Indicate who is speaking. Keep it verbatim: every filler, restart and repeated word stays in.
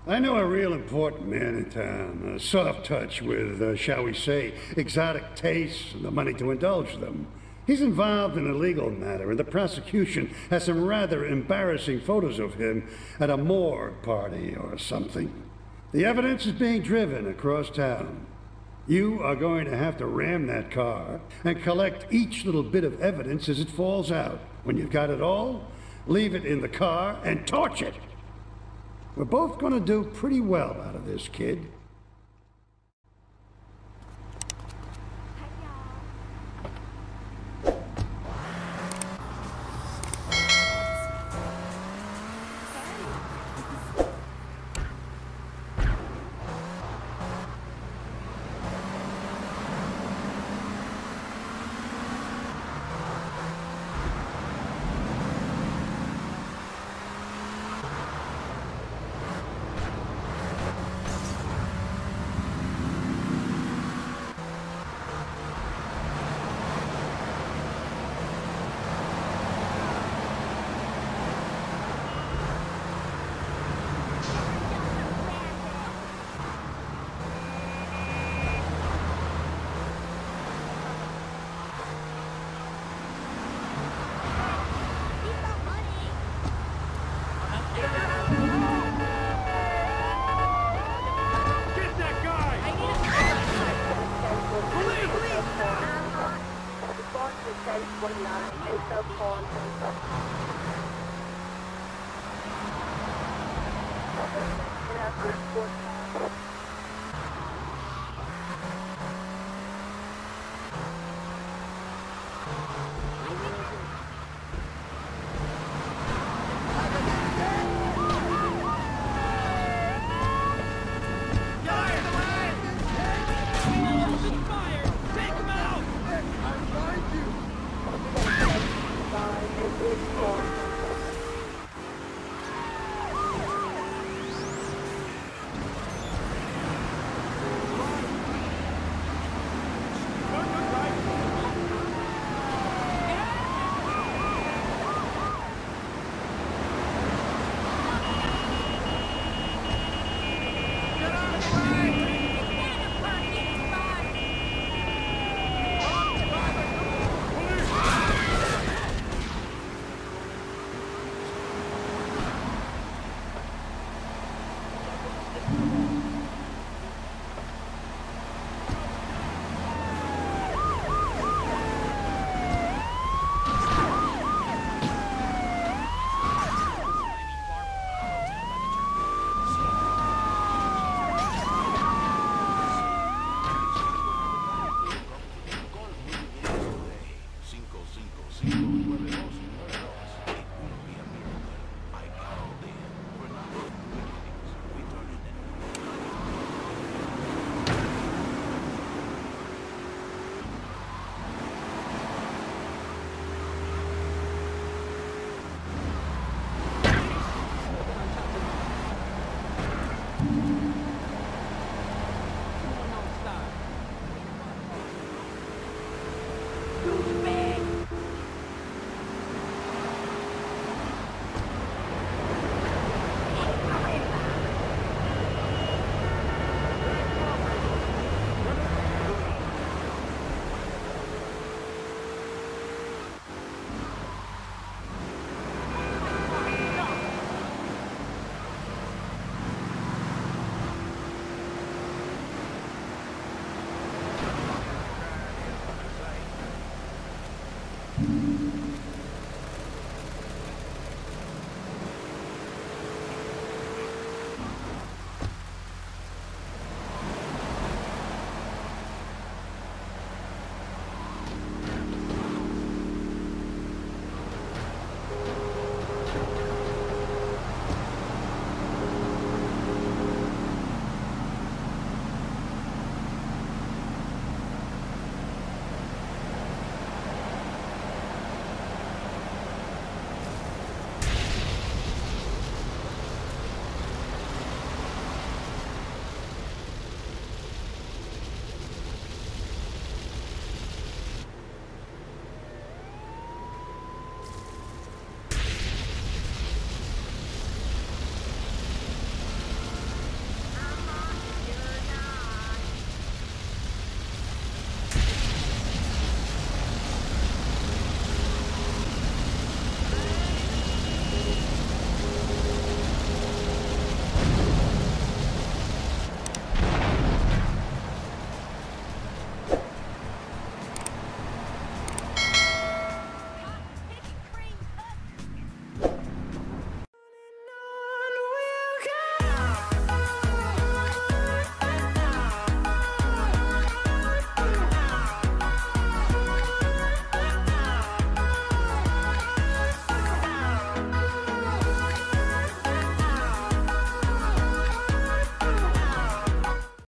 Speaker 1: I know a real important man in town, a soft touch with, uh, shall we say, exotic tastes and the money to indulge them. He's involved in a legal matter, and the prosecution has some rather embarrassing photos of him at a morgue party or something. The evidence is being driven across town. You are going to have to ram that car and collect each little bit of evidence as it falls out. When you've got it all, leave it in the car and torch it. We're both going to do pretty well out of this, kid.
Speaker 2: It's so